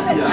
Gratulacja!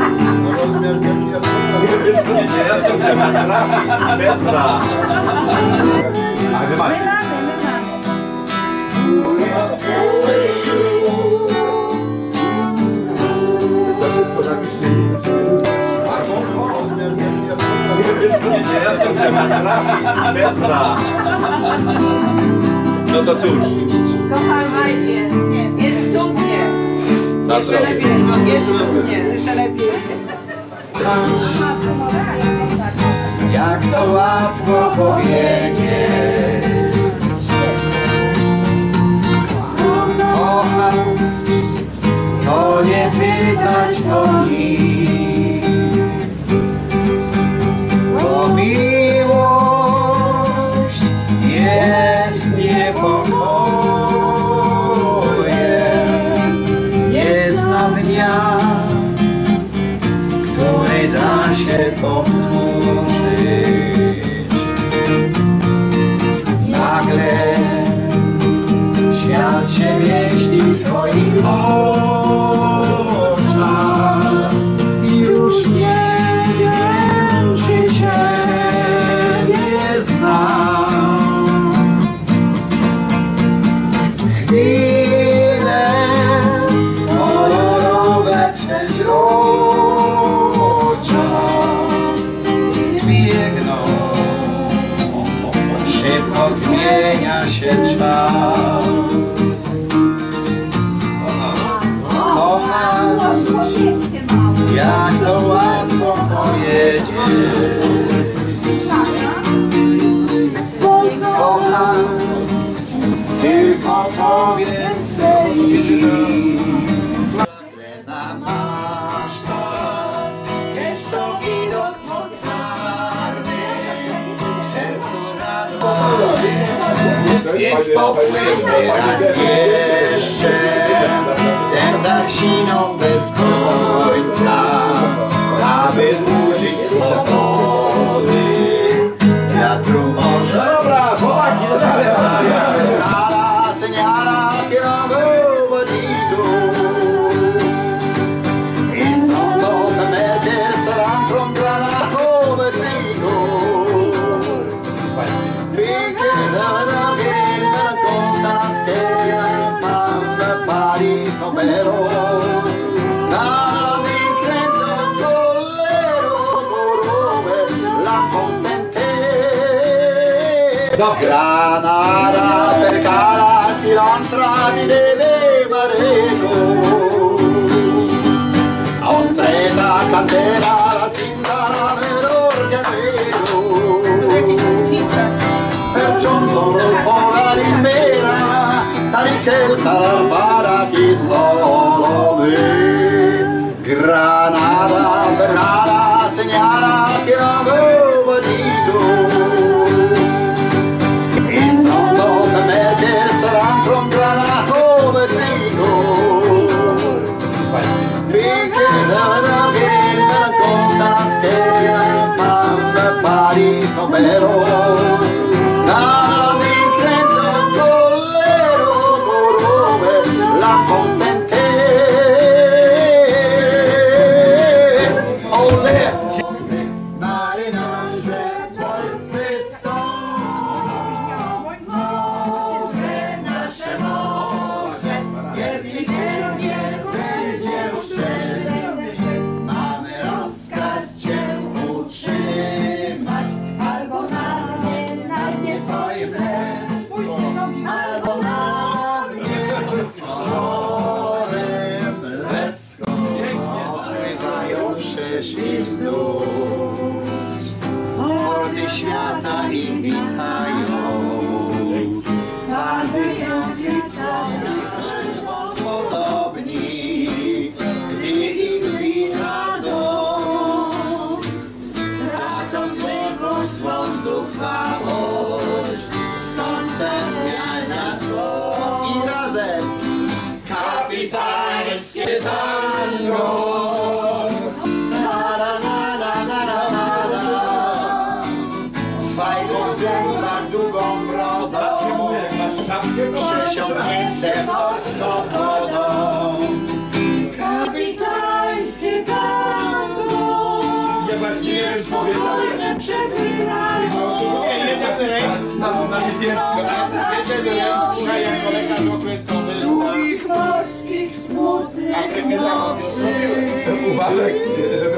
Petra! Ale wy macie. Petra! No to cóż. Kochajcie, jest cudnie. Bardzo Jeszcze lepiej, jest cudnie, jeszcze lepiej. Jak to łatwo powiedzieć. Kocham, to nie pytać o nic, bo miłość jest niepokojem, nie zna dnia, który da się powtórzyć. Nagle świat się mieści w twoich oczach i już nie wiem, czy ciebie znam. Chwile kolorowe przeźrocza biegną, szybko zmienia się czas. Kochać, jak to łatwo powiedzieć. Kocham, tylko to więcej. Na masztach jest to widok mocarny, w sercu radość, więc popłyńmy raz jeszcze ten dach siną bez końca, aby użyć swobody wiatru morza. Dobra, chłopaki, Granada, percala, cilantra, di deve marego. A un treta candela, la sindara, vedor che vedo. Per giunto l'ora l'imbera, tali che il calvara chi solo ve. Granada, percala, segnala, che l'avevo dito. Un granato vetrino finché la vita conta la scheda infame parito vero la vincrenza sollero corove la contente olè marynarze polscy są. Mamy rozkaz cię utrzymać, albo na mnie twoje męstwo, albo na mnie z kolorem lecką. Pływają przyszli wzdłuż mordy świata i witają. Każdy ludzie sobie podobni, gdy ich wita dom. Tracą swego swą zuchwałość, skąd ten zmiana słów. I razem kapitańskie tango. Swajdą zęba długą brodą, przesiąknięte morską wodą. Kapitańskie Długich morskich smutnych nocy. Uważaj, żeby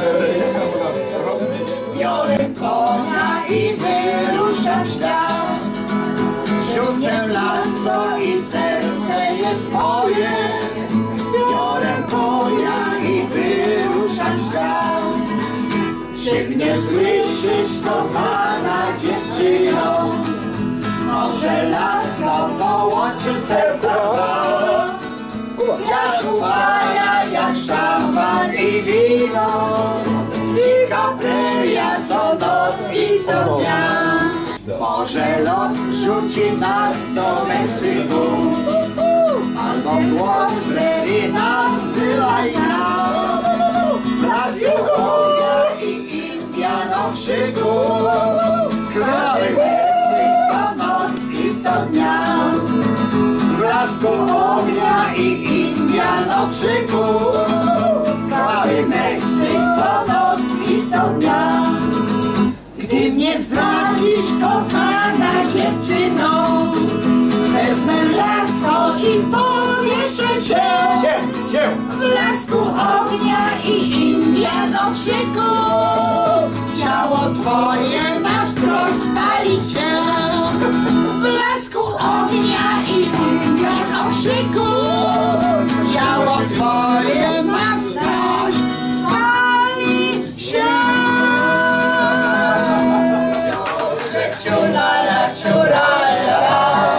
Biorę konia i wyruszam w świat. Rzucę lasso i serce jest moje. Biorę konia i wyruszam w świat. Czy mnie słyszysz, kochana dziewczyno? Może lasso połączy serca dwa. Jak uwaja, jak szampan i wino. Dzika preria co noc i co dnia. Może los rzuci nas do Meksyku, albo głos prerii nas wzywa i gra. Blasku ognia i Indian okrzyku. Krawy Meksyk co noc i co dnia. Blasku ognia i Indian okrzyku. Krawy Meksyk co noc i co dnia. Gdy mnie zdradzisz, kochana dziewczyno, wezmę lasso i powieszę się w blasku ognia i Indian okrzyku. Ciało twoje na wzrost spali się w blasku ognia i Indian okrzyku. Ciało twoje na wzrost spali się. Ciurala, ciurala.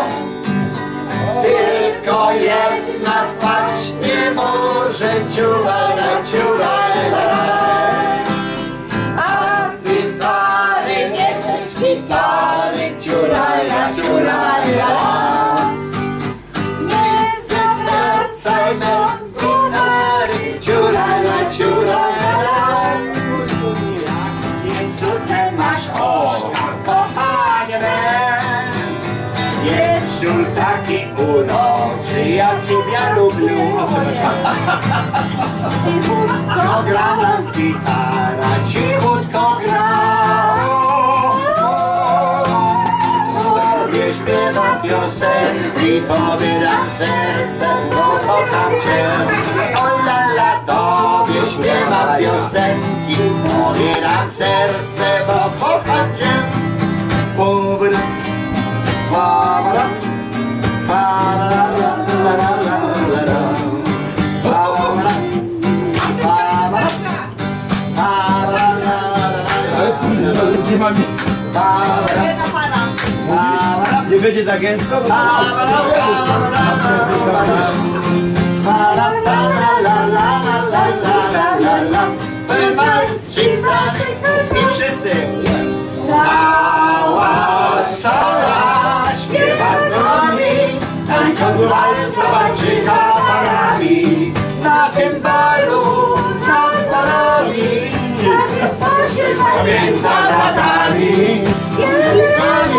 Tylko jedna spać nie może. Ciurala, ciurala. A ty stary nie chcesz gitary. Ciurala, ciurala. Nie zawracaj nam gitary. Ciurala, ciurala. Nie córkę masz oka, kochanie me. Jeszczur taki uroczy, ja ciebie lubię. Cichutko gra nam gitara, cichutko gra. Tobie śpiewa piosenki, tobie dam serce, bo kocham cię. O la la, tobie śpiewa piosenki, tobie dam serce, bo kocham cię. Nie będzie za gęsto? I wszyscy cała sala śpiewa z nami, tańcząc wals zobaczy kaparami. Na tym balu nad balami co się pamięta latami. Kiedyś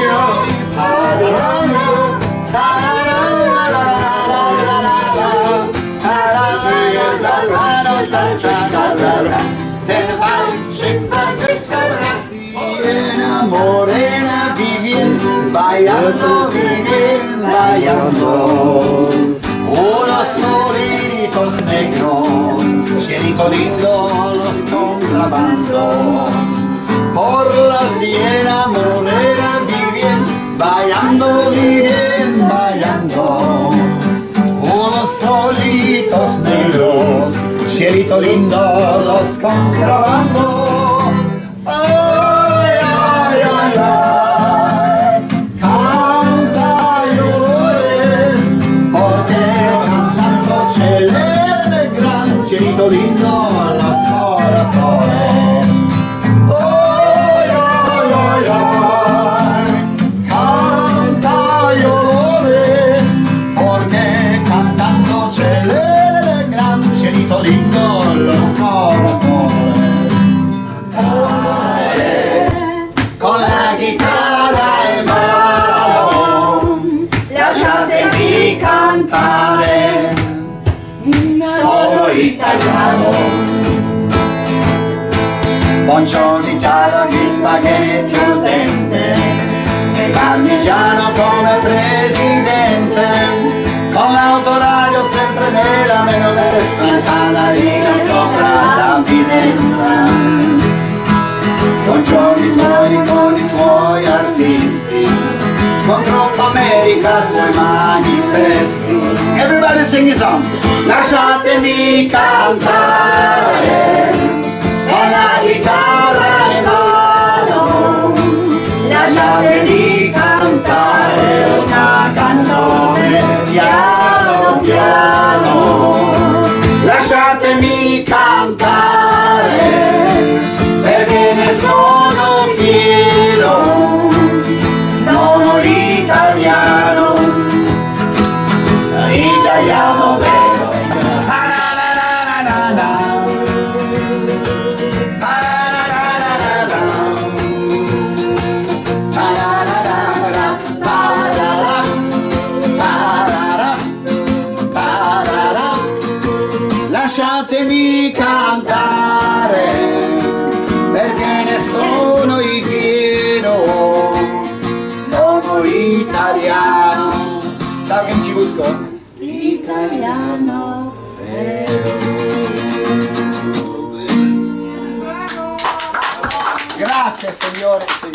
ten walczyk co raz. Morena vivien, bailando, vivien, bailando. Unos solitos negros, cielito lindo, los contrabando. Por la sierra morena vivien, bailando, vivien, bailando. Unos solitos negros, cielito lindo, los contrabando. Ay, ay, ay, ay. Canta llores, porque cantando chelele gran, cielito lindo, los corazones. Ay, ay, ay, ay. Canta llores, porque cantando chelele gran, cielito lindo, los corazones. Con la chitarra in mano, lasciatemi cantare, sono italiano. Buongiorno Italia, gli spaghetti al dente, e vanno partigiano come presidente, con l'autoradio sempre nella mano destra, canarina sopra la finestra. Con i tuoi artisti, con troppa America sui manifesti. Everybody sing the song. Lasciatemi cantare con la chitarra in mano, lasciatemi cantare una canzone piano piano, lasciatemi cantare perché ne sono fiero, sono italiano, italiano vero. Lasciatemi cantare perché ne sono fiero, sono italiano. Całkiem cichutko. Italiano vero. Grazie signore.